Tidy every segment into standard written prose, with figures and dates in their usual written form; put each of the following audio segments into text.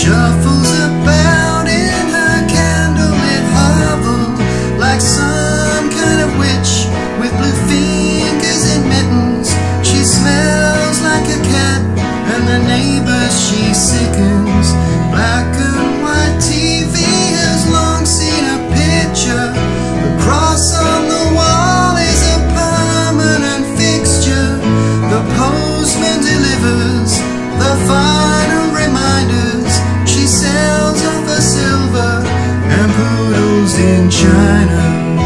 shuffles about in her candlelit hovel like some kind of witch with blue fingers and mittens. She smells like a cat, and the neighbors she sickens. Black and white TV has long seen a picture. The cross on the wall is a permanent fixture. The postman delivers the final reminders. She sells off her silver and poodles in China.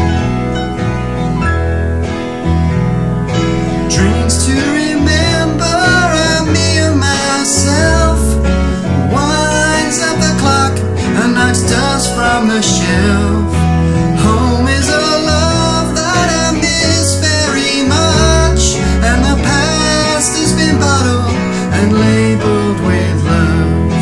Drinks to remember me and myself. Winds up the clock and knocks dust from the shelf. Home is a love that I miss very much, and the past has been bottled and labeled with love.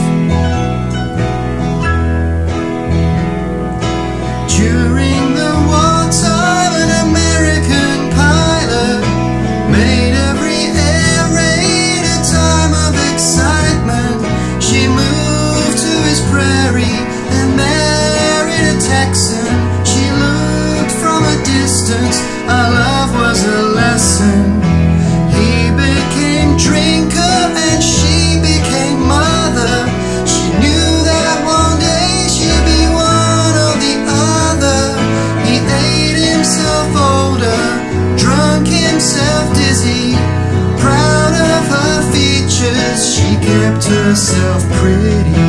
During the wartime, an American pilot made every air raid a time of excitement. She moved to his prairie and married a Texan. She looked from a distance, our love was a lesson. He became drinker and she became mother. She knew that one day she'd be one or the other. He ate himself older, drunk himself dizzy. Proud of her features, she kept herself pretty.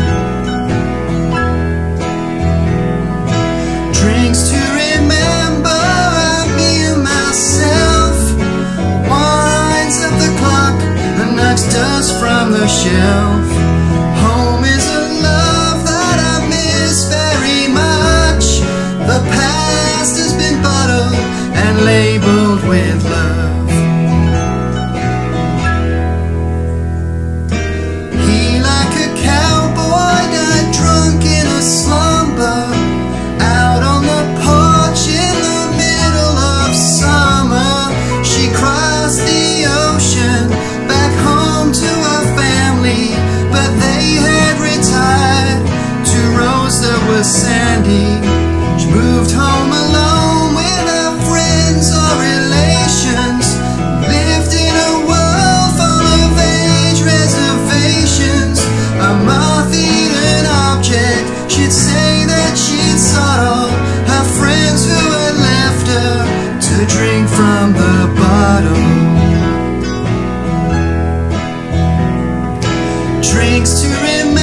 Drinks to remember me and myself. Winds up the clock and knocks dust from the shelf. Home is a love that I miss very much. The past has been bottled and labeled with love. He, like a cowboy, died drunk in a slumber, out on the porch in the middle of summer. She crossed the ocean back home to her family, but they had retired to roads that were sandy. She moved home alone with her friends or relations, lived in a world full of age reservations. A moth-eaten object, she'd say that she'd sought all her friends who had left her to drink from the bottle. Drinks to remember